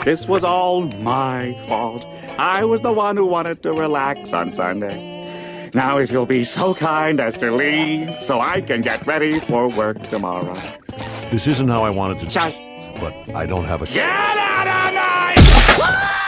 This was all my fault. I was the one who wanted to relax on Sunday. Now, if you'll be so kind as to leave so I can get ready for work tomorrow. This isn't how I wanted to. Shush. But I don't have a... Get out of my...